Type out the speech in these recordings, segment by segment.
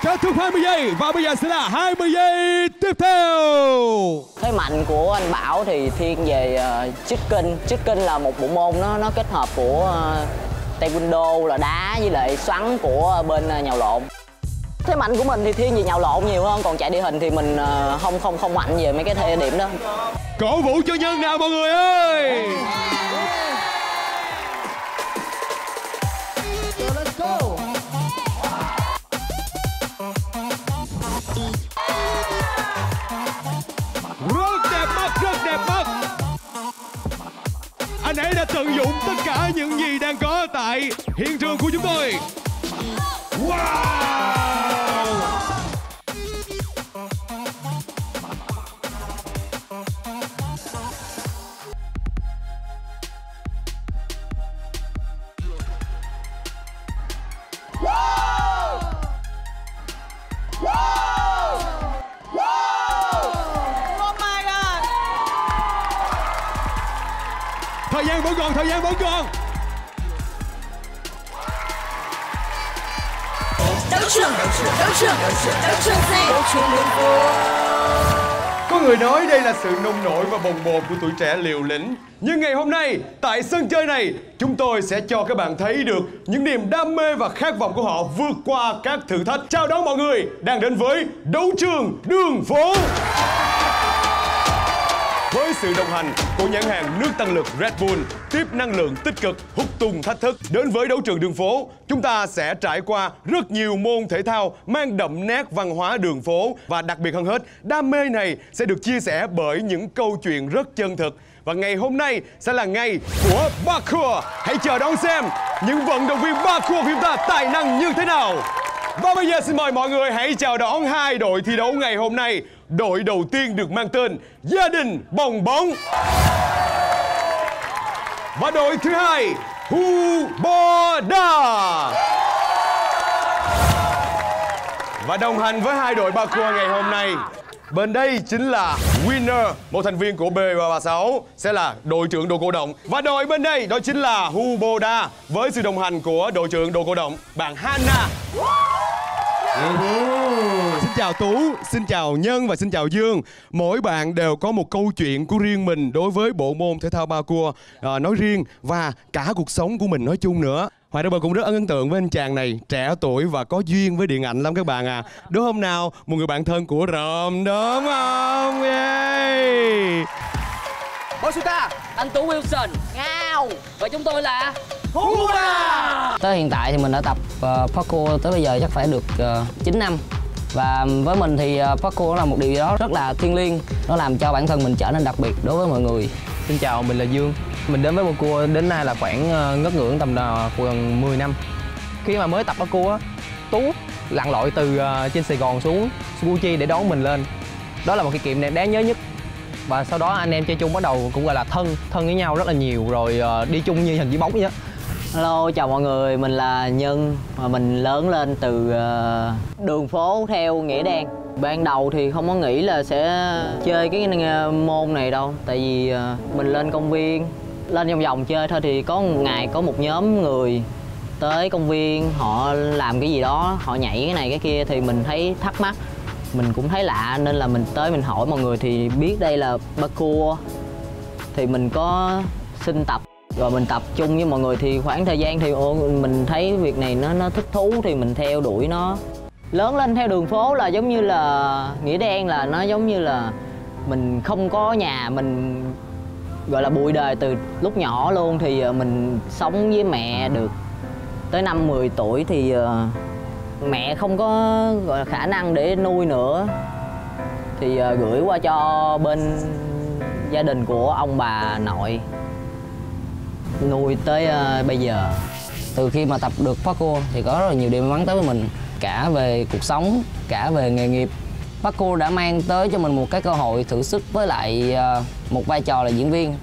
Kết thúc 20 giây và bây giờ sẽ là 20 giây tiếp theo. Thế mạnh của anh Bảo thì thiên về chicken. Chicken là một bộ môn nó kết hợp của taekwondo là đá với lại xoắn của bên nhào lộn. Thế mạnh của mình thì thiên về nhào lộn nhiều hơn, còn chạy địa hình thì mình không mạnh về mấy cái thể điểm đó. Cổ vũ cho Nhân nào mọi người ơi. Rất đẹp mắt, rất đẹp mắt. Anh ấy đã tận dụng tất cả những gì đang có tại hiện trường của chúng tôi. Wow. Thời gian vẫn còn, thời gian vẫn còn. Có người nói đây là sự nông nổi và bồng bột của tuổi trẻ liều lĩnh. Nhưng ngày hôm nay, tại sân chơi này, chúng tôi sẽ cho các bạn thấy được những niềm đam mê và khát vọng của họ vượt qua các thử thách. Chào đón mọi người đang đến với đấu trường đường phố. Với sự đồng hành của nhãn hàng nước tăng lực Red Bull, tiếp năng lượng tích cực, hút tung thách thức. Đến với đấu trường đường phố, chúng ta sẽ trải qua rất nhiều môn thể thao mang đậm nét văn hóa đường phố. Và đặc biệt hơn hết, đam mê này sẽ được chia sẻ bởi những câu chuyện rất chân thực. Và ngày hôm nay sẽ là ngày của parkour. Hãy chờ đón xem những vận động viên parkour của chúng ta tài năng như thế nào. Và bây giờ xin mời mọi người hãy chào đón hai đội thi đấu ngày hôm nay. Đội đầu tiên được mang tên Gia đình Bồng Bóng. Và đội thứ hai Huboda. Và đồng hành với hai đội parkour ngày hôm nay, bên đây chính là Winner, một thành viên của B336, sẽ là đội trưởng đồ cổ động. Và đội bên đây đó chính là Huboda, với sự đồng hành của đội trưởng đồ cổ động, bạn Hana. Xin chào Tú, xin chào Nhân và xin chào Dương. Mỗi bạn đều có một câu chuyện của riêng mình đối với bộ môn thể thao parkour nói riêng và cả cuộc sống của mình nói chung nữa. Hoài Đăng cũng rất ấn tượng với anh chàng này, trẻ tuổi và có duyên với điện ảnh lắm các bạn à. Đúng không nào? Một người bạn thân của Ròm đúng không? Yeah. Bosuta, anh Tú Wilson, Ngao và chúng tôi là Huboda. Tới hiện tại thì mình đã tập parkour tới bây giờ chắc phải được 9 năm. Và với mình thì parkour là một điều gì đó rất là thiêng liêng. Nó làm cho bản thân mình trở nên đặc biệt đối với mọi người. Xin chào, mình là Dương. Mình đến với parkour đến nay là khoảng ngất ngưỡng tầm gần 10 năm. Khi mà mới tập parkour, Tú lặn lội từ trên Sài Gòn xuống Củ Chi để đón mình lên. Đó là một kỷ niệm đáng nhớ nhất. Và sau đó anh em chơi chung bắt đầu cũng gọi là thân với nhau rất là nhiều, rồi đi chung như hình với bóng vậy đó. Hello, chào mọi người, mình là Nhân. Mình lớn lên từ đường phố theo nghĩa đen. Ban đầu thì không có nghĩ là sẽ chơi cái môn này đâu. Tại vì mình lên công viên, lên vòng vòng chơi thôi thì có một ngày có một nhóm người tới công viên, họ làm cái gì đó, họ nhảy cái này cái kia thì mình thấy thắc mắc. Mình cũng thấy lạ nên là mình tới mình hỏi mọi người thì biết đây là parkour. Thì mình có xin tập. Rồi mình tập chung với mọi người thì khoảng thời gian thì mình thấy việc này nó thích thú thì mình theo đuổi nó. Lớn lên theo đường phố là giống như là nghĩa đen, là nó giống như là mình không có nhà, mình gọi là bụi đời từ lúc nhỏ luôn. Thì mình sống với mẹ được tới năm 10 tuổi thì mẹ không có gọi là khả năng để nuôi nữa thì gửi qua cho bên gia đình của ông bà nội nuôi tới bây giờ. Từ khi mà tập được parkour thì có rất là nhiều điều may mắn tới với mình, cả về cuộc sống, cả về nghề nghiệp. Parkour đã mang tới cho mình một cái cơ hội thử sức với lại một vai trò là diễn viên.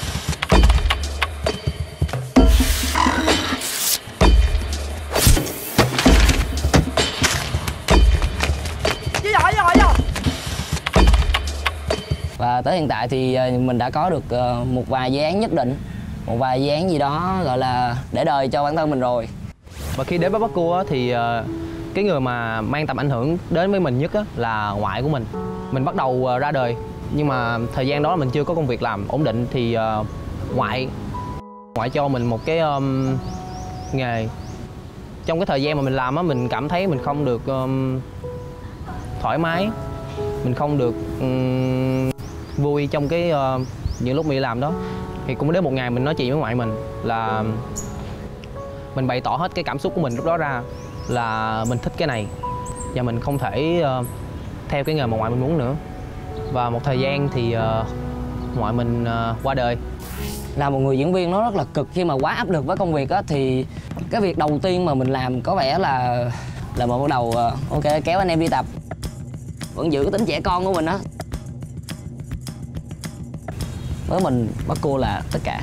Và tới hiện tại thì mình đã có được một vài dự án nhất định, một vài dự án gì đó gọi là để đời cho bản thân mình rồi. Và khi đến với parkour thì cái người mà mang tầm ảnh hưởng đến với mình nhất á, là ngoại của mình. Mình bắt đầu ra đời, nhưng mà thời gian đó mình chưa có công việc làm ổn định thì ngoại cho mình một cái nghề. Trong cái thời gian mà mình làm á, mình cảm thấy mình không được thoải mái, mình không được vui trong cái những lúc mình đi làm đó. Thì cũng đến một ngày mình nói chuyện với ngoại mình là mình bày tỏ hết cái cảm xúc của mình lúc đó ra, là mình thích cái này và mình không thể theo cái nghề mà ngoại mình muốn nữa. Và một thời gian thì ngoại mình qua đời. Là một người diễn viên nó rất là cực khi mà quá áp lực với công việc á, thì cái việc đầu tiên mà mình làm có vẻ là mình bắt đầu ok kéo anh em đi tập, vẫn giữ cái tính trẻ con của mình á. Với mình bắt cua là tất cả.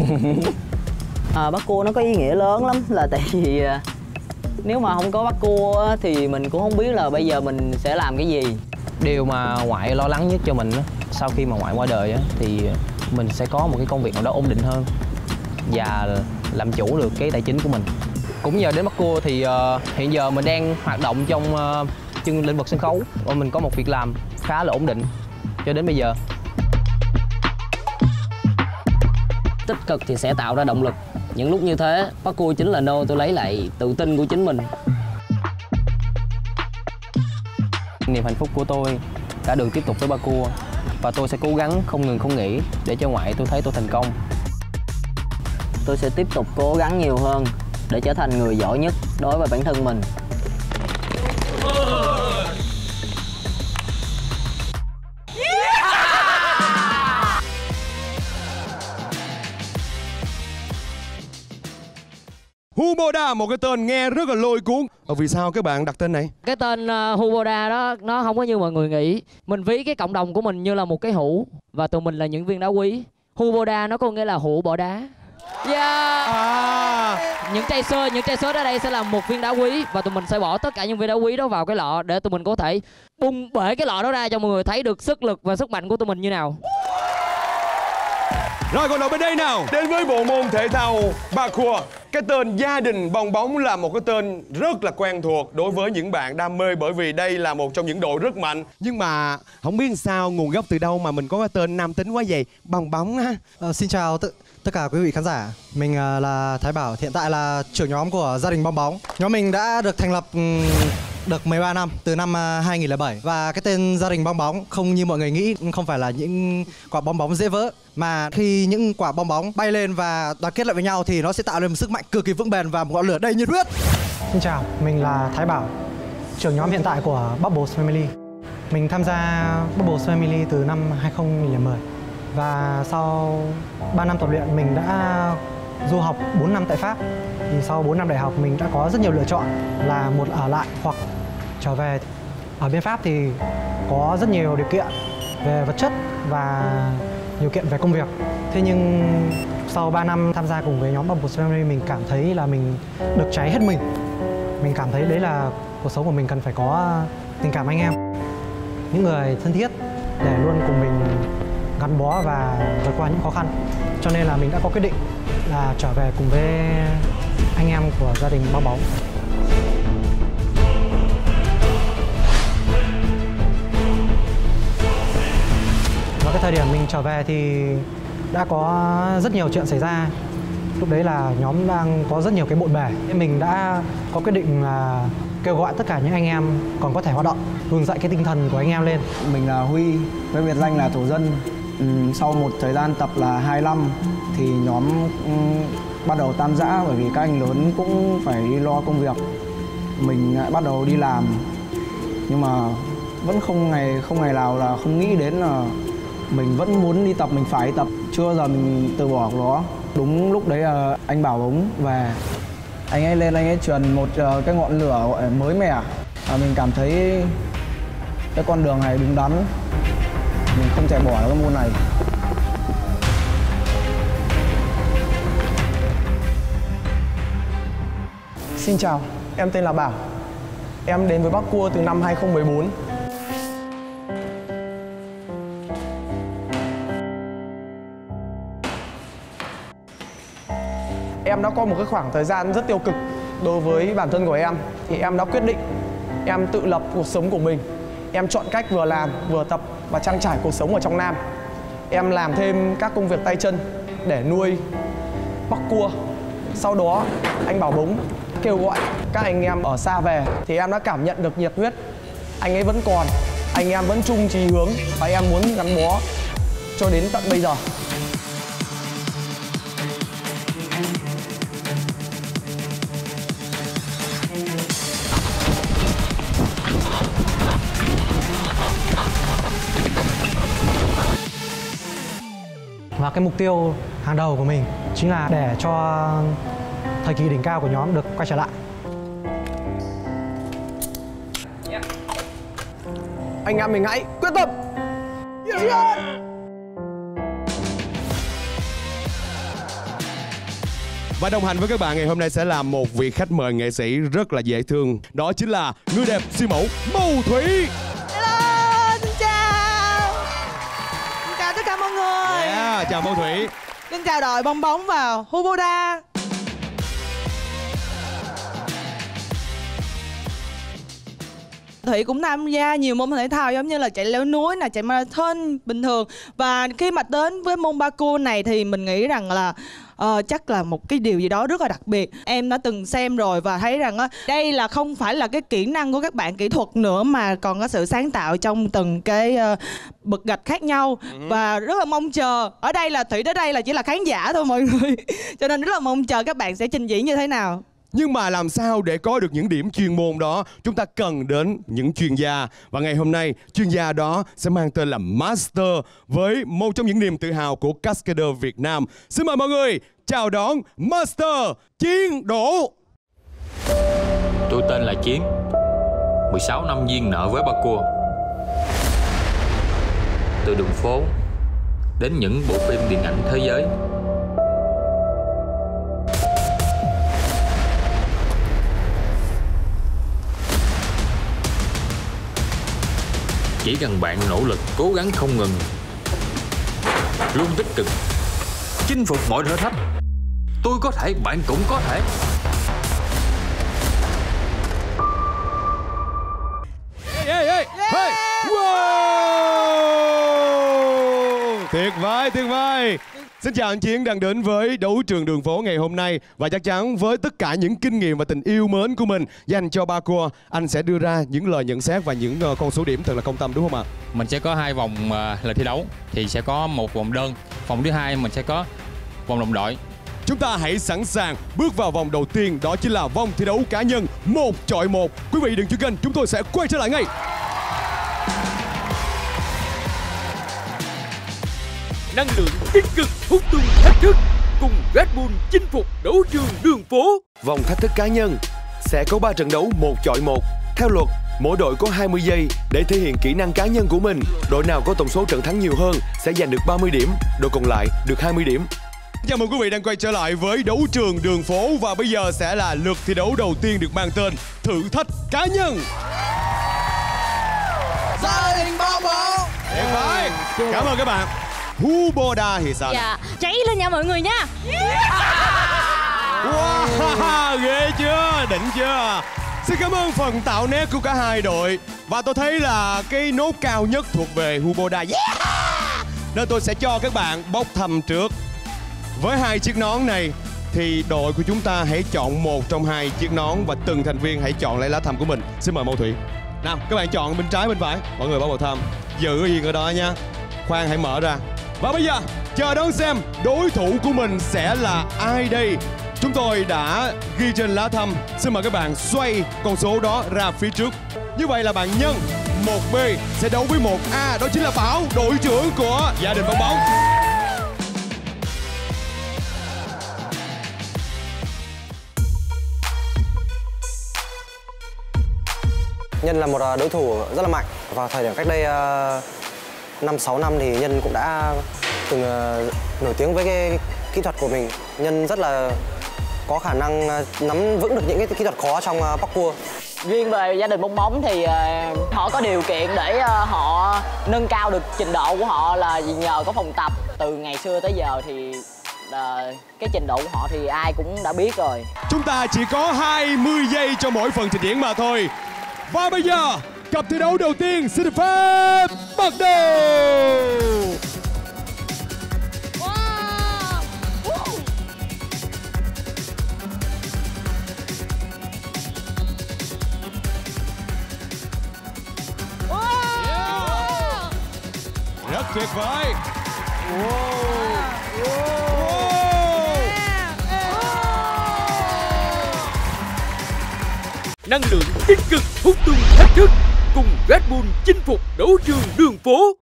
Bắt cua nó có ý nghĩa lớn lắm, là tại vì nếu mà không có bắt cua á, thì mình cũng không biết là bây giờ mình sẽ làm cái gì. Điều mà ngoại lo lắng nhất cho mình á, sau khi mà ngoại qua đời á, thì mình sẽ có một cái công việc nào đó ổn định hơn và làm chủ được cái tài chính của mình. Cũng nhờ đến bắt cua thì hiện giờ mình đang hoạt động trong lĩnh vực sân khấu và mình có một việc làm khá là ổn định cho đến bây giờ. Tích cực thì sẽ tạo ra động lực. Những lúc như thế, bắt cua chính là nơi tôi lấy lại tự tin của chính mình. Niềm hạnh phúc của tôi đã được tiếp tục với ba cua và tôi sẽ cố gắng không ngừng không nghỉ để cho ngoại tôi thấy tôi thành công. Tôi sẽ tiếp tục cố gắng nhiều hơn để trở thành người giỏi nhất đối với bản thân mình. Huboda, một cái tên nghe rất là lôi cuốn. Vì sao các bạn đặt tên này? Cái tên Huboda đó nó không có như mọi người nghĩ. Mình ví cái cộng đồng của mình như là một cái hũ và tụi mình là những viên đá quý. Huboda nó có nghĩa là hũ bỏ đá. Những chai xơ ở đây sẽ là một viên đá quý và tụi mình sẽ bỏ tất cả những viên đá quý đó vào cái lọ để tụi mình có thể bung bể cái lọ đó ra cho mọi người thấy được sức lực và sức mạnh của tụi mình như nào. Rồi còn ở bên đây nào, đến với bộ môn thể thao parkour. Cái tên Gia đình bong bóng là một cái tên rất là quen thuộc đối với những bạn đam mê, bởi vì đây là một trong những đội rất mạnh. Nhưng mà không biết sao nguồn gốc từ đâu mà mình có cái tên nam tính quá vậy, bong bóng á. Xin chào tất cả quý vị khán giả. Mình là Thái Bảo, hiện tại là trưởng nhóm của Gia đình bong bóng. Nhóm mình đã được thành lập được 13 năm, từ năm 2007. Và cái tên Gia đình bong bóng không như mọi người nghĩ, không phải là những quả bong bóng dễ vỡ, mà khi những quả bong bóng bay lên và đoàn kết lại với nhau thì nó sẽ tạo nên một sức mạnh cực kỳ vững bền và một ngọn lửa đầy nhiệt huyết. Xin chào, mình là Thái Bảo, trưởng nhóm hiện tại của Bubbles Family. Mình tham gia Bubbles Family từ năm 2010. Và sau 3 năm tập luyện mình đã du học 4 năm tại Pháp. Thì sau 4 năm đại học mình đã có rất nhiều lựa chọn là một ở lại hoặc trở về. Ở bên Pháp thì có rất nhiều điều kiện về vật chất và điều kiện về công việc. Thế nhưng sau 3 năm tham gia cùng với nhóm Bubbles Family mình cảm thấy là mình được cháy hết mình. Mình cảm thấy đấy là cuộc sống của mình cần phải có tình cảm anh em, những người thân thiết để luôn cùng mình gắn bó và vượt qua những khó khăn. Cho nên là mình đã có quyết định là trở về cùng với anh em của Gia đình bong bóng. Vào cái thời điểm mình trở về thì đã có rất nhiều chuyện xảy ra. Lúc đấy là nhóm đang có rất nhiều cái bộn bề. Mình đã có quyết định là kêu gọi tất cả những anh em còn có thể hoạt động, vực dậy cái tinh thần của anh em lên. Mình là Huy, với biệt danh là Thổ Dân. Sau một thời gian tập là 2 năm thì nhóm bắt đầu tan rã, bởi vì các anh lớn cũng phải đi lo công việc. Mình bắt đầu đi làm, nhưng mà vẫn không ngày nào là không nghĩ đến là mình vẫn muốn đi tập, mình phải tập. Chưa bao giờ mình từ bỏ nó. Đúng lúc đấy là anh Bảo Bóng về, anh ấy lên, anh ấy truyền một cái ngọn lửa gọi mới mẻ. Mình cảm thấy cái con đường này đúng đắn, mình không thể bỏ cái môn này. Xin chào, em tên là Bảo. Em đến với parkour từ năm 2014. Em đã có một cái khoảng thời gian rất tiêu cực đối với bản thân của em. Thì em đã quyết định em tự lập cuộc sống của mình. Em chọn cách vừa làm, vừa tập và trang trải cuộc sống ở trong Nam. Em làm thêm các công việc tay chân để nuôi bắc cua. Sau đó anh Bảo Bống kêu gọi các anh em ở xa về thì em đã cảm nhận được nhiệt huyết. Anh ấy vẫn còn, anh em vẫn chung chí hướng và em muốn gắn bó cho đến tận bây giờ. Và cái mục tiêu hàng đầu của mình chính là để cho thời kỳ đỉnh cao của nhóm được quay trở lại. Anh em mình hãy quyết tâm. Và đồng hành với các bạn ngày hôm nay sẽ là một vị khách mời nghệ sĩ rất là dễ thương. Đó chính là người đẹp siêu mẫu Mâu Thủy. Hello, xin chào. Xin chào tất cả mọi người. Chào Mâu Thủy. Xin chào đội bong bóng và Huboda. Thủy cũng tham gia nhiều môn thể thao giống như là chạy leo núi, chạy marathon bình thường. Và khi mà đến với môn parkour này thì mình nghĩ rằng là chắc là một cái điều gì đó rất là đặc biệt. Em đã từng xem rồi và thấy rằng đây là không phải là cái kỹ năng của các bạn kỹ thuật nữa mà còn có sự sáng tạo trong từng cái bậc gạch khác nhau. Và rất là mong chờ. Ở đây là Thủy tới đây là chỉ là khán giả thôi mọi người. Cho nên rất là mong chờ các bạn sẽ trình diễn như thế nào. Nhưng mà làm sao để có được những điểm chuyên môn đó, chúng ta cần đến những chuyên gia. Và ngày hôm nay, chuyên gia đó sẽ mang tên là Master với một trong những niềm tự hào của Cascader Việt Nam. Xin mời mọi người chào đón Master Chiến Đỗ. Tôi tên là Chiến, 16 năm duyên nợ với parkour. Từ đường phố đến những bộ phim điện ảnh thế giới. Chỉ cần bạn nỗ lực, cố gắng không ngừng, luôn tích cực, chinh phục mọi thử thách. Tôi có thể, bạn cũng có thể. Wow! Tuyệt vời, tuyệt vời. Xin chào anh Chiến đang đến với đấu trường đường phố ngày hôm nay. Và chắc chắn với tất cả những kinh nghiệm và tình yêu mến của mình dành cho parkour, anh sẽ đưa ra những lời nhận xét và những con số điểm thật là công tâm, đúng không ạ? Mình sẽ có 2 vòng là thi đấu. Thì sẽ có một vòng đơn. Vòng thứ 2 mình sẽ có vòng đồng đội. Chúng ta hãy sẵn sàng bước vào vòng đầu tiên. Đó chính là vòng thi đấu cá nhân 1 chọi 1. Quý vị đừng chuyển kênh, chúng tôi sẽ quay trở lại ngay. Năng lượng tích cực hút tung thách thức, cùng Red Bull chinh phục đấu trường đường phố. Vòng thách thức cá nhân sẽ có 3 trận đấu 1 chọi 1. Theo luật, mỗi đội có 20 giây để thể hiện kỹ năng cá nhân của mình. Đội nào có tổng số trận thắng nhiều hơn sẽ giành được 30 điểm, đội còn lại được 20 điểm. Chào mừng quý vị đang quay trở lại với đấu trường đường phố. Và bây giờ sẽ là lượt thi đấu đầu tiên được mang tên thử thách cá nhân. Gia đình bong bóng. Tuyệt vời. Cảm ơn các bạn. Huboda thì sao? Dạ, cháy lên nha mọi người nha. Wow, ghê chưa, đỉnh chưa. Xin cảm ơn phần tạo nét của cả hai đội. Và tôi thấy là cái nốt cao nhất thuộc về Huboda. Nên tôi sẽ cho các bạn bốc thăm trước. Với 2 chiếc nón này thì đội của chúng ta hãy chọn một trong 2 chiếc nón và từng thành viên hãy chọn lấy lá thăm của mình. Xin mời Mâu Thủy. Nào, các bạn chọn bên trái bên phải. Mọi người bấm vào thăm. Giữ yên ở đó nha. Khoan hãy mở ra. Và bây giờ chờ đón xem đối thủ của mình sẽ là ai đây. Chúng tôi đã ghi trên lá thăm. Xin mời các bạn xoay con số đó ra phía trước. Như vậy là bạn Nhân 1B sẽ đấu với 1A. Đó chính là Bảo, đội trưởng của gia đình bong bóng. Nhân là một đối thủ rất là mạnh. Vào thời điểm cách đây 5-6 năm thì Nhân cũng đã từng nổi tiếng với cái kỹ thuật của mình. Nhân rất là có khả năng nắm vững được những cái kỹ thuật khó trong parkour. Riêng về gia đình bong bóng thì họ có điều kiện để họ nâng cao được trình độ của họ là nhờ có phòng tập. Từ ngày xưa tới giờ thì cái trình độ của họ thì ai cũng đã biết rồi. Chúng ta chỉ có 20 giây cho mỗi phần trình diễn mà thôi. Và bây giờ, cặp thi đấu đầu tiên xin được phép bắt đầu. Rất tuyệt vời. Năng lượng tích cực hút tung thách thức cùng Red Bull chinh phục đấu trường đường phố.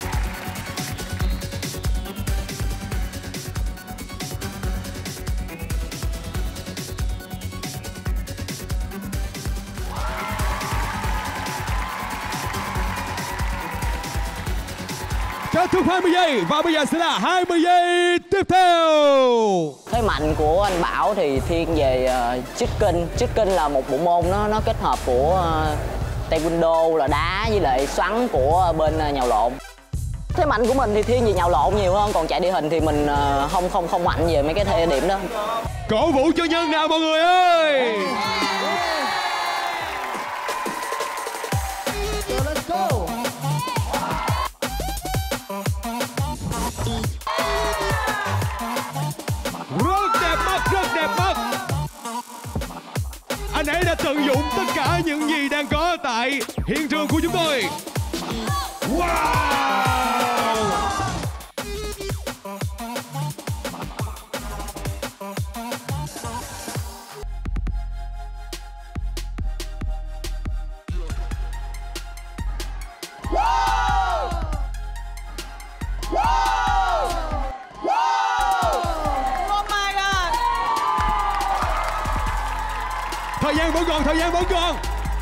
Kết thúc 20 giây và bây giờ sẽ là 20 giây tiếp theo. Thế mạnh của anh Bảo thì thiên về chicken. Chicken là một bộ môn nó kết hợp của taekwondo là đá với lại xoắn của bên nhào lộn. Thế mạnh của mình thì thiên về nhào lộn nhiều hơn, còn chạy địa hình thì mình không mạnh về mấy cái thời điểm đó. Cổ vũ cho Nhân nào mọi người ơi. Let's go. Rất đẹp mắt. Anh ấy đã tận dụng tất cả những gì đang có tại hiện trường của chúng tôi. Wow. Thời gian vẫn còn.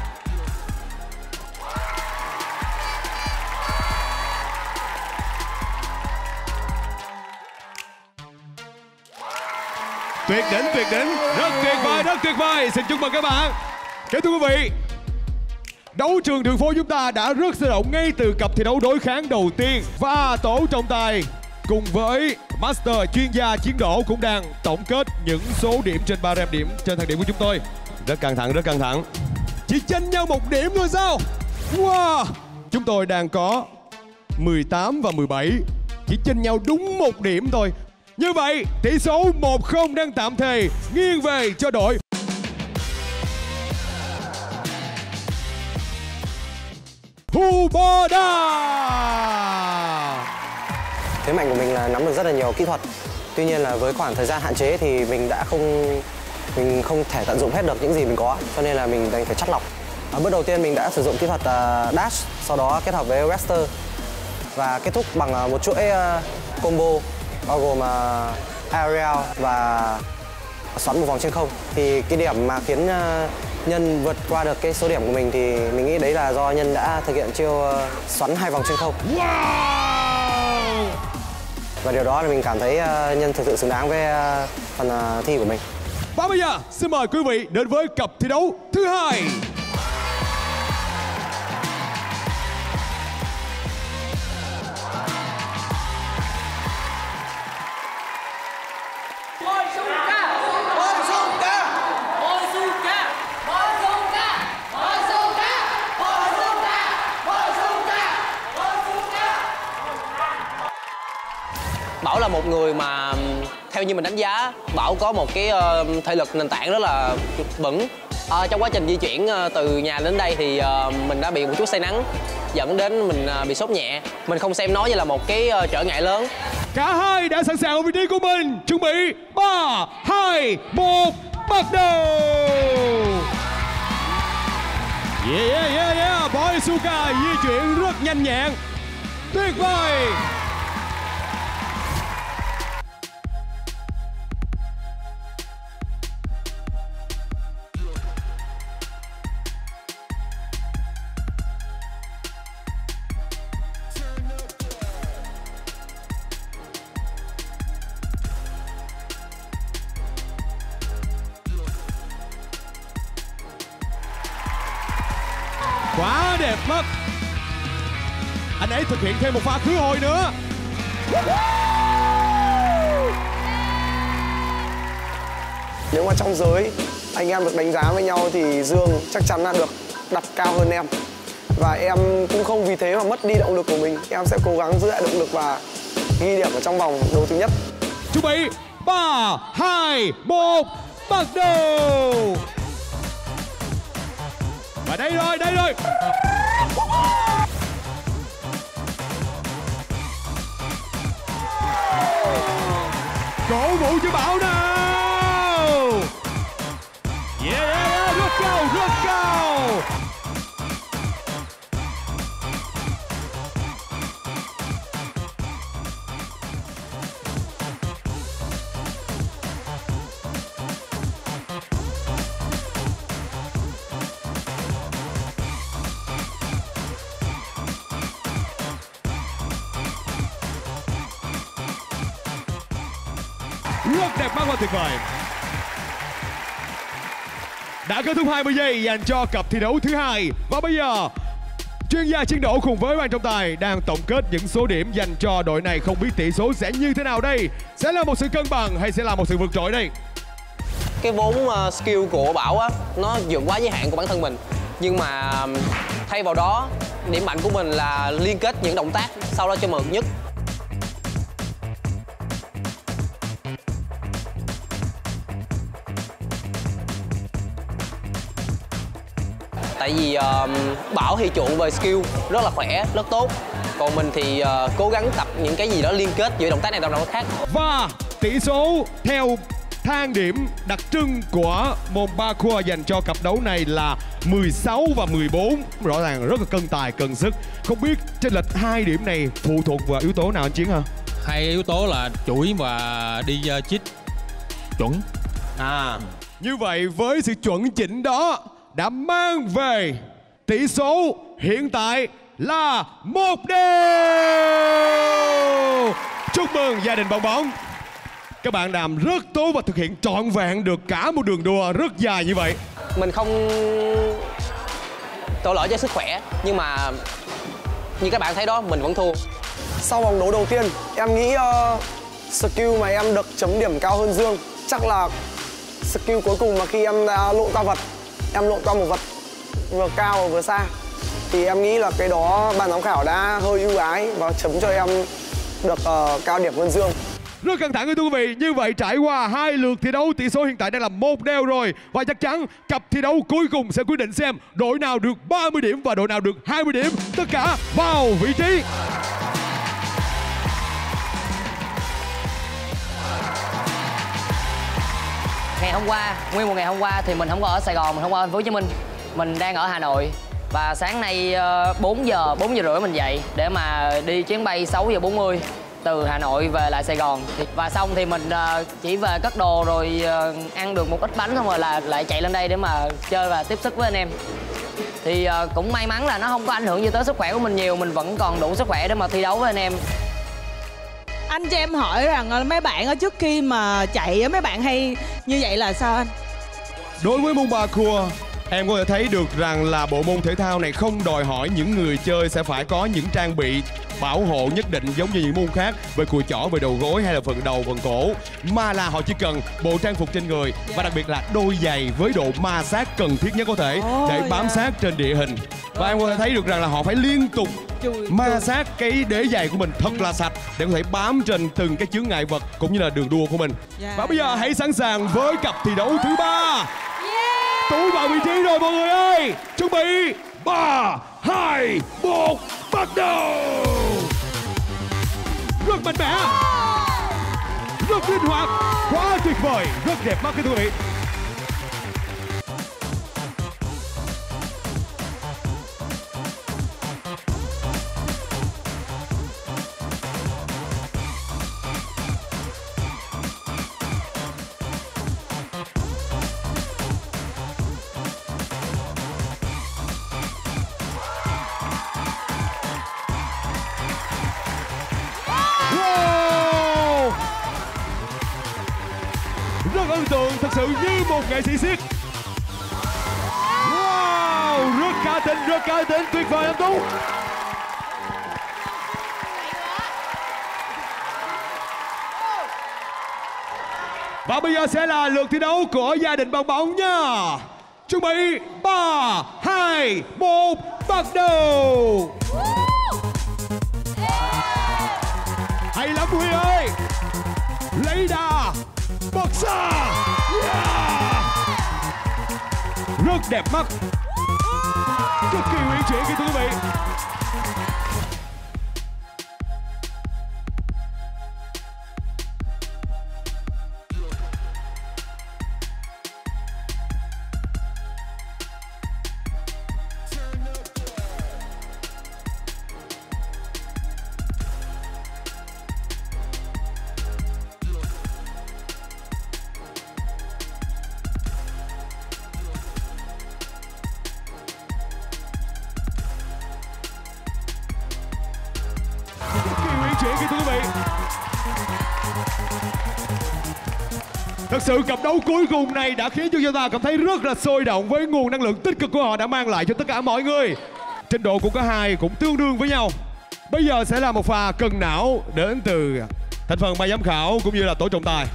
Tuyệt đỉnh, rất tuyệt vời. Xin chúc mừng các bạn. Kính thưa quý vị, đấu trường đường phố chúng ta đã rất sôi động ngay từ cặp thi đấu đối kháng đầu tiên. Và tổ trọng tài cùng với Master chuyên gia Chiến Đỗ cũng đang tổng kết những số điểm trên barem điểm trên thang điểm của chúng tôi. Rất căng thẳng. Chỉ chênh nhau 1 điểm thôi sao? Wow. Chúng tôi đang có 18 và 17. Chỉ chênh nhau đúng 1 điểm thôi. Như vậy, tỷ số 1-0 đang tạm thời nghiêng về cho đội Huboda. Thế mạnh của mình là nắm được rất là nhiều kỹ thuật. Tuy nhiên là với khoảng thời gian hạn chế thì mình không thể tận dụng hết được những gì mình có, cho nên là mình đành phải chắt lọc. Bước đầu tiên mình đã sử dụng kỹ thuật dash, sau đó kết hợp với wrestler và kết thúc bằng một chuỗi combo bao gồm aerial và xoắn một vòng trên không. Thì cái điểm mà khiến Nhân vượt qua được cái số điểm của mình thì mình nghĩ đấy là do Nhân đã thực hiện chiêu xoắn 2 vòng trên không. Wow. Và điều đó là mình cảm thấy Nhân thực sự xứng đáng với phần thi của mình. Và bây giờ xin mời quý vị đến với cặp thi đấu thứ 2. Bảo là một người mà theo như mình đánh giá, Bảo có một cái thể lực nền tảng rất là vững. Trong quá trình di chuyển từ nhà đến đây thì mình đã bị một chút say nắng, dẫn đến mình bị sốt nhẹ. Mình không xem nó như là một cái trở ngại lớn. Cả hai đã sẵn sàng ở vị trí của mình. Chuẩn bị 3, 2, 1, bắt đầu. Yeah. Boisuka di chuyển rất nhanh nhẹn. Tuyệt vời. Quá đẹp mắt. Anh ấy thực hiện thêm một pha khứ hồi nữa. Nếu mà trong giới anh em được đánh giá với nhau thì Dương chắc chắn là được đặt cao hơn em. Và em cũng không vì thế mà mất đi động lực của mình. Em sẽ cố gắng giữ lại động lực và ghi điểm ở trong vòng đấu thứ nhất. Chuẩn bị 3, 2, 1, bắt đầu. Và đây rồi, đây rồi. Cổ vũ cho Bảo nào. Yeah, rất cao, rất cao. Rất đẹp mắt và tuyệt vời. Đã kết thúc 20 giây dành cho cặp thi đấu thứ hai. Và bây giờ chuyên gia chiến đấu cùng với ban trọng tài đang tổng kết những số điểm dành cho đội này. Không biết tỷ số sẽ như thế nào đây? Sẽ là một sự cân bằng hay sẽ là một sự vượt trội đây? Cái vốn skill của Bảo á, nó vượt quá giới hạn của bản thân mình. Nhưng mà thay vào đó, điểm mạnh của mình là liên kết những động tác sau đó cho mượt nhất. Tại vì Bảo thì chuộng về skill rất là khỏe, rất tốt. Còn mình thì cố gắng tập những cái gì đó liên kết giữa động tác này và động tác khác. Và tỷ số theo thang điểm đặc trưng của môn parkour dành cho cặp đấu này là 16 và 14. Rõ ràng rất là cân tài, cân sức. Không biết chênh lệch 2 điểm này phụ thuộc vào yếu tố nào anh Chiến hả? 2 yếu tố là chuỗi và đi chích chuẩn. Như vậy với sự chuẩn chỉnh đó đã mang về tỷ số hiện tại là 1 đều. Chúc mừng gia đình bong bóng. Các bạn làm rất tốt và thực hiện trọn vẹn được cả một đường đua rất dài như vậy. Mình không tội lỗi cho sức khỏe, nhưng mà như các bạn thấy đó, mình vẫn thua. Sau vòng đấu đầu tiên, em nghĩ skill mà em được chấm điểm cao hơn Dương chắc là skill cuối cùng mà khi em đã lộn qua vật. Em lộn qua một vật vừa cao vừa xa. Thì em nghĩ là cái đó ban giám khảo đã hơi ưu ái và chấm cho em được cao điểm hơn Dương. Rất căng thẳng thưa quý vị. Như vậy trải qua 2 lượt thi đấu, tỷ số hiện tại đang là 1 đều rồi. Và chắc chắn cặp thi đấu cuối cùng sẽ quyết định xem đội nào được 30 điểm và đội nào được 20 điểm. Tất cả vào vị trí. Ngày hôm qua, nguyên một ngày hôm qua thì mình không có ở Sài Gòn, mình không có ở thành phố Hồ Chí Minh. Mình đang ở Hà Nội. Và sáng nay 4 giờ rưỡi mình dậy để mà đi chuyến bay 6 giờ 40 từ Hà Nội về lại Sài Gòn. Và xong thì mình chỉ về cất đồ rồi ăn được một ít bánh xong rồi là lại chạy lên đây để mà chơi và tiếp sức với anh em. Thì cũng may mắn là nó không có ảnh hưởng gì tới sức khỏe của mình nhiều, mình vẫn còn đủ sức khỏe để mà thi đấu với anh em. Anh cho em hỏi rằng mấy bạn ở trước khi mà chạy mấy bạn hay như vậy là sao anh? Đối với môn parkour, em có thể thấy được rằng là bộ môn thể thao này không đòi hỏi những người chơi sẽ phải có những trang bị bảo hộ nhất định giống như những môn khác về cùi chỏ, về đầu gối hay là phần đầu, phần cổ, mà là họ chỉ cần bộ trang phục trên người và đặc biệt là đôi giày với độ ma sát cần thiết nhất có thể để bám sát trên địa hình. Và em có thể thấy được rằng là họ phải liên tục ma sát cái đế giày của mình thật là sạch để có thể bám trên từng cái chướng ngại vật cũng như là đường đua của mình. Và bây giờ hãy sẵn sàng với cặp thi đấu thứ 3. Tú vào vị trí rồi mọi người ơi. Chuẩn bị 3, 2, 1, bắt đầu. Rất mạnh mẽ, rất linh hoạt, quá tuyệt vời, rất đẹp mắt các quý vị. Rất ấn tượng, thật sự như một nghệ sĩ siết. Wow, rất cá tính, tuyệt vời anh Tú. Và bây giờ sẽ là lượt thi đấu của gia đình bong bóng nha. Chuẩn bị 3, 2, 1, bắt đầu. Hay lắm Huy ơi. Lấy đà, bật xa. Yeah. Rất đẹp mắt, cực kỳ uyển chuyển kìa thưa quý vị. Thật sự cặp đấu cuối cùng này đã khiến cho chúng ta cảm thấy rất là sôi động với nguồn năng lượng tích cực của họ đã mang lại cho tất cả mọi người. Trình độ của cả hai cũng tương đương với nhau. Bây giờ sẽ là một pha cân não đến từ thành phần ban giám khảo cũng như là tổ trọng tài.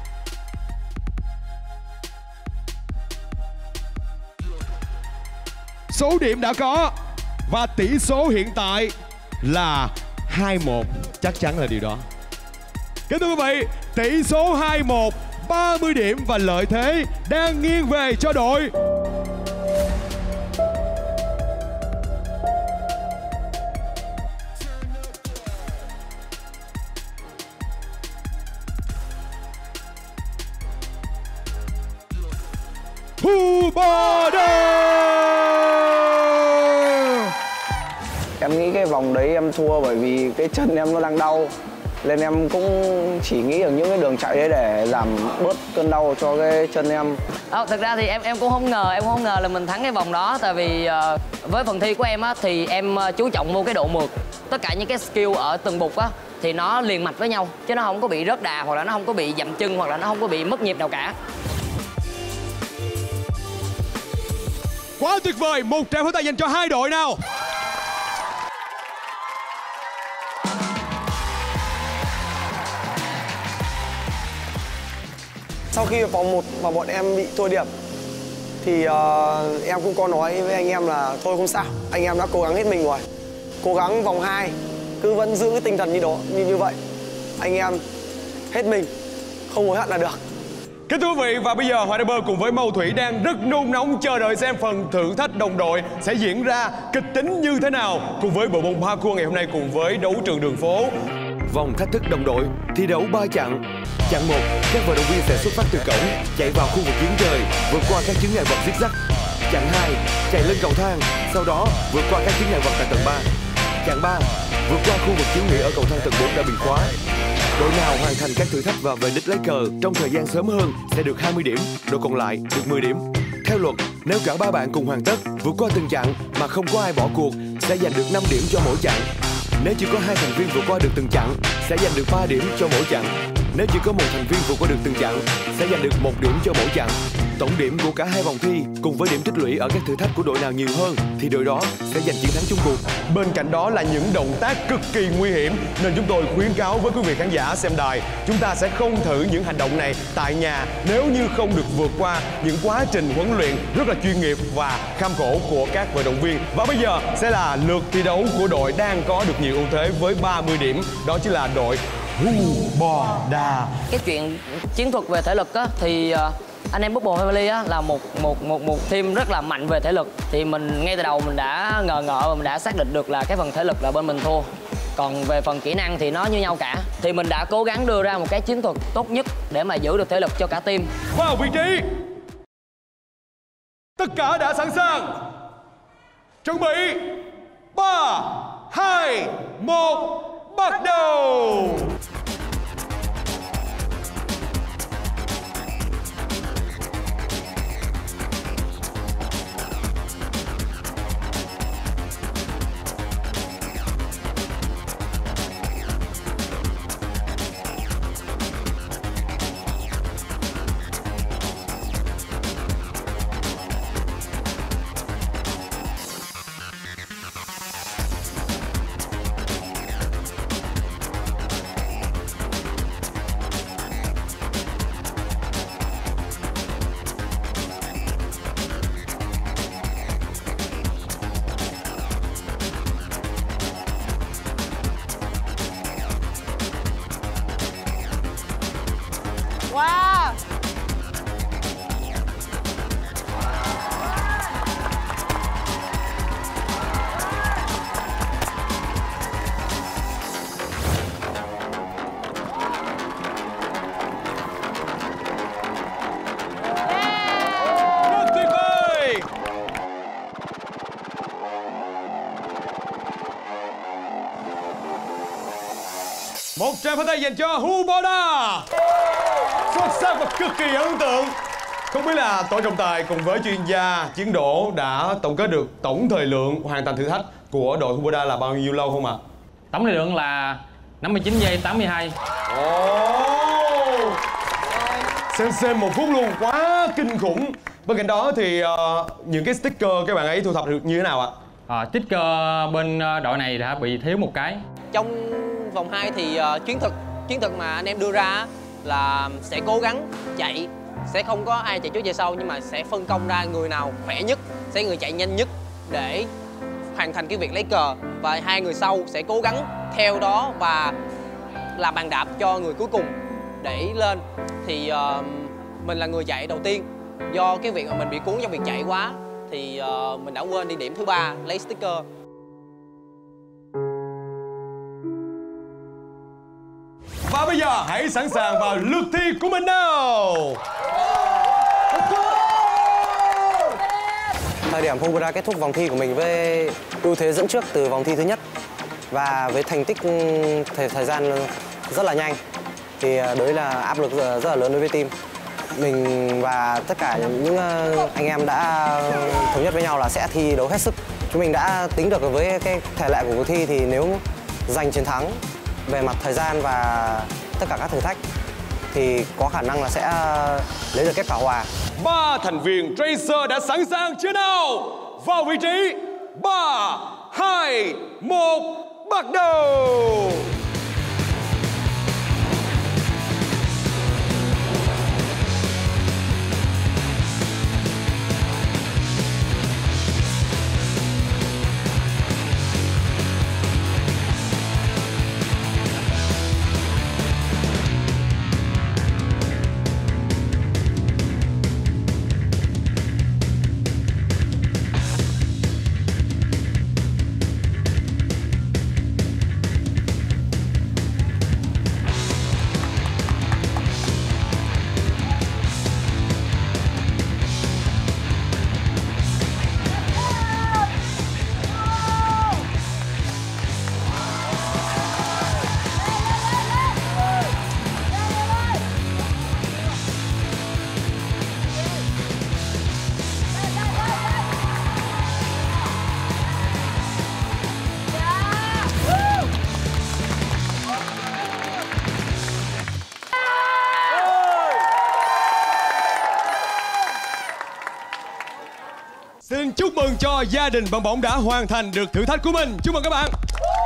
Số điểm đã có và tỷ số hiện tại là 2-1, chắc chắn là điều đó. Kính thưa quý vị, tỷ số 2-1, 30 điểm và lợi thế đang nghiêng về cho đội Hubada. Em nghĩ cái vòng đấy em thua bởi vì cái chân em nó đang đau. Nên em cũng chỉ nghĩ được những cái đường chạy đấy để giảm bớt cơn đau cho cái chân em. Thực ra thì em cũng không ngờ là mình thắng cái vòng đó. Tại vì với phần thi của em á, thì em chú trọng vô cái độ mượt. Tất cả những cái skill ở từng bục á thì nó liền mạch với nhau, chứ nó không có bị rớt đà, hoặc là nó không có bị dậm chân, hoặc là nó không có bị mất nhịp nào cả. Quá tuyệt vời, một tràng pháo tay dành cho hai đội nào. Sau khi vòng 1 mà bọn em bị thua điểm thì em cũng có nói với anh em là thôi không sao, anh em đã cố gắng hết mình rồi. Cố gắng vòng 2 cứ vẫn giữ cái tinh thần như đó, như vậy. Anh em hết mình, không hối hận là được. Kính thưa quý vị, và bây giờ Hoài Bơ cùng với Mâu Thủy đang rất nôn nóng chờ đợi xem phần thử thách đồng đội sẽ diễn ra kịch tính như thế nào cùng với bộ môn parkour ngày hôm nay cùng với đấu trường đường phố. Vòng thách thức đồng đội, thi đấu 3 chặng. Chặng 1, các vận động viên sẽ xuất phát từ cổng, chạy vào khu vực giếng trời, vượt qua các chướng ngại vật zigzag. Chặng 2, chạy lên cầu thang, sau đó vượt qua các chướng ngại vật tại tầng 3. Chặng 3, vượt qua khu vực chiếu nghỉ ở cầu thang tầng 4 đã bị khóa. Đội nào hoàn thành các thử thách và về đích lấy cờ trong thời gian sớm hơn sẽ được 20 điểm, đội còn lại được 10 điểm. Theo luật, nếu cả ba bạn cùng hoàn tất, vượt qua từng chặng mà không có ai bỏ cuộc sẽ giành được 5 điểm cho mỗi chặng. Nếu chỉ có 2 thành viên vượt qua được từng chặng sẽ giành được 3 điểm cho mỗi chặng. Nếu chỉ có 1 thành viên vượt qua được từng chặng sẽ giành được 1 điểm cho mỗi chặng. Tổng điểm của cả 2 vòng thi cùng với điểm tích lũy ở các thử thách của đội nào nhiều hơn thì đội đó sẽ giành chiến thắng chung cuộc. Bên cạnh đó là những động tác cực kỳ nguy hiểm nên chúng tôi khuyến cáo với quý vị khán giả xem đài, chúng ta sẽ không thử những hành động này tại nhà nếu như không được vượt qua những quá trình huấn luyện rất là chuyên nghiệp và kham khổ của các vận động viên. Và bây giờ sẽ là lượt thi đấu của đội đang có được nhiều ưu thế với 30 điểm, đó chính là đội Hubada. Cái chuyện chiến thuật về thể lực á thì anh em Bubble Family á là một team rất là mạnh về thể lực. Thì mình ngay từ đầu mình đã ngờ và mình đã xác định được là cái phần thể lực là bên mình thua. Còn về phần kỹ năng thì nó như nhau cả. Thì mình đã cố gắng đưa ra một cái chiến thuật tốt nhất để mà giữ được thể lực cho cả team. Vào vị trí. Tất cả đã sẵn sàng. Chuẩn bị 3, 2, 1, bắt đầu. Một tràng pháo tay dành cho Huboda. Xuất sắc và cực kỳ ấn tượng. Không biết là tổ trọng tài cùng với chuyên gia Chiến Đỗ đã tổng kết được tổng thời lượng hoàn thành thử thách của đội Huboda là bao nhiêu lâu không ạ? Tổng thời lượng là 59 giây 82. Xem 1 phút luôn, quá kinh khủng. Bên cạnh đó thì những cái sticker các bạn ấy thu thập được như thế nào ạ? Sticker bên đội này đã bị thiếu một cái. Trong vòng 2 thì chiến thuật mà anh em đưa ra là sẽ cố gắng chạy, sẽ không có ai chạy trước chạy sau, nhưng mà sẽ phân công ra người nào khỏe nhất sẽ người chạy nhanh nhất để hoàn thành cái việc lấy cờ, và 2 người sau sẽ cố gắng theo đó và làm bàn đạp cho người cuối cùng để lên. Thì mình là người chạy đầu tiên, do cái việc mà mình bị cuốn trong việc chạy quá thì mình đã quên đi điểm thứ 3 lấy sticker. Và bây giờ hãy sẵn sàng vào lượt thi của mình nào. Thời điểm Huboda kết thúc vòng thi của mình với ưu thế dẫn trước từ vòng thi thứ nhất và với thành tích thời gian rất là nhanh, thì đấy là áp lực rất là lớn đối với team. Mình và tất cả những anh em đã thống nhất với nhau là sẽ thi đấu hết sức. Chúng mình đã tính được với cái thể lệ của cuộc thi thì nếu giành chiến thắng về mặt thời gian và tất cả các thử thách thì có khả năng là sẽ lấy được kết quả hòa. 3 thành viên Tracer đã sẵn sàng chưa nào? Vào vị trí 3, 2, 1, bắt đầu! Xin chúc mừng cho gia đình bong bóng đã hoàn thành được thử thách của mình. Chúc mừng các bạn.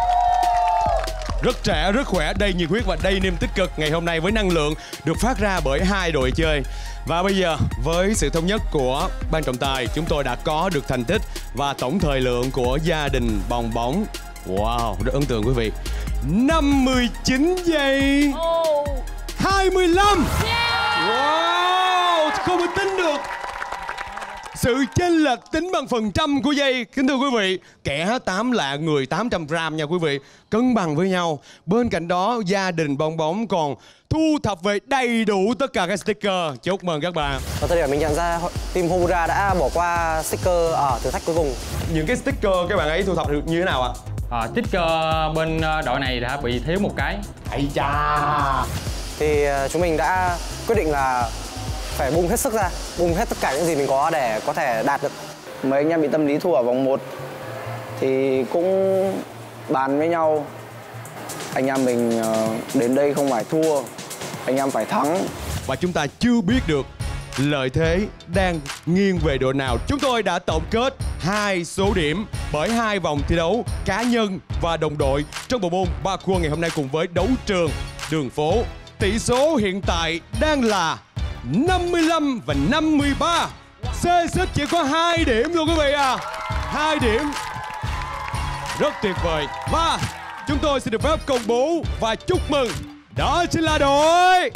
Rất trẻ, rất khỏe, đầy nhiệt huyết và đầy niềm tích cực ngày hôm nay với năng lượng được phát ra bởi 2 đội chơi. Và bây giờ với sự thống nhất của ban trọng tài, chúng tôi đã có được thành tích và tổng thời lượng của gia đình bong bóng. Wow, rất ấn tượng quý vị. 59 giây 25. Wow, không thể tin được. Sự chênh lệch tính bằng phần trăm của giây. Kính thưa quý vị, kẻ 8 lạ người 800 gram nha quý vị. Cân bằng với nhau. Bên cạnh đó, gia đình bong bóng còn thu thập về đầy đủ tất cả các sticker. Chúc mừng các bạn. Ở thời điểm mình nhận ra team Huboda đã bỏ qua sticker ở thử thách cuối cùng. Những cái sticker các bạn ấy thu thập được như thế nào ạ? Sticker bên đội này đã bị thiếu một cái. Ây cha. Thì chúng mình đã quyết định là phải bung hết sức ra, bung hết tất cả những gì mình có để có thể đạt được. Mấy anh em bị tâm lý thua ở vòng 1 thì cũng bàn với nhau. Anh em mình đến đây không phải thua, anh em phải thắng. Và chúng ta chưa biết được lợi thế đang nghiêng về đội nào. Chúng tôi đã tổng kết 2 số điểm bởi 2 vòng thi đấu cá nhân và đồng đội trong bộ môn parkour ngày hôm nay cùng với đấu trường đường phố. Tỷ số hiện tại đang là 55 và 53. Xê xích chỉ có 2 điểm luôn quý vị à. 2 điểm. Rất tuyệt vời. Và chúng tôi xin được phép công bố và chúc mừng. Đó chính là đội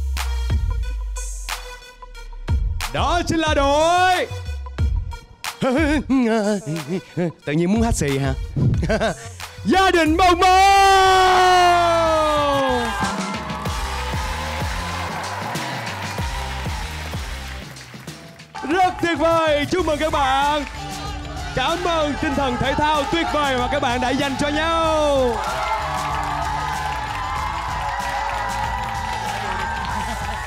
tự nhiên muốn hát xì hả? Gia đình bong bóng. Rất tuyệt vời, chúc mừng các bạn. Cảm ơn tinh thần thể thao tuyệt vời mà các bạn đã dành cho nhau.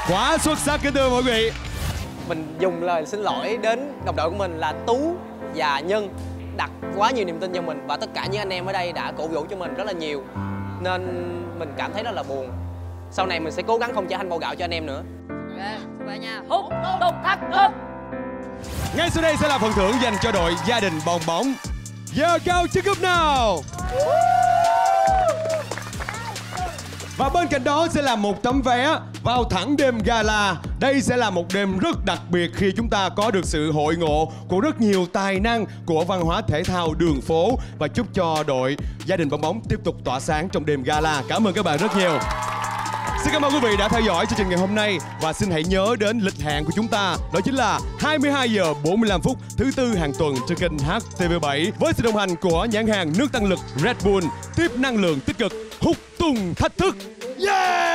Quá xuất sắc, kính thưa mọi vị. Mình dùng lời xin lỗi đến đồng đội của mình là Tú và Nhân, đặt quá nhiều niềm tin vào mình và tất cả những anh em ở đây đã cổ vũ cho mình rất là nhiều, nên mình cảm thấy rất là buồn. Sau này mình sẽ cố gắng không trở thành bầu gạo cho anh em nữa. Về nhà hút tung thách thức. Ngay sau đây sẽ là phần thưởng dành cho đội Gia Đình Bong Bóng. Giờ cao chiếc cúp nào. Và bên cạnh đó sẽ là một tấm vé vào thẳng đêm gala. Đây sẽ là một đêm rất đặc biệt khi chúng ta có được sự hội ngộ của rất nhiều tài năng của văn hóa thể thao đường phố. Và chúc cho đội Gia Đình Bong Bóng tiếp tục tỏa sáng trong đêm gala. Cảm ơn các bạn rất nhiều. Xin cảm ơn quý vị đã theo dõi chương trình ngày hôm nay. Và xin hãy nhớ đến lịch hẹn của chúng ta. Đó chính là 22 giờ 45 phút thứ Tư hàng tuần trên kênh HTV7 với sự đồng hành của nhãn hàng nước tăng lực Red Bull, tiếp năng lượng tích cực, hút tung thách thức. Yeah!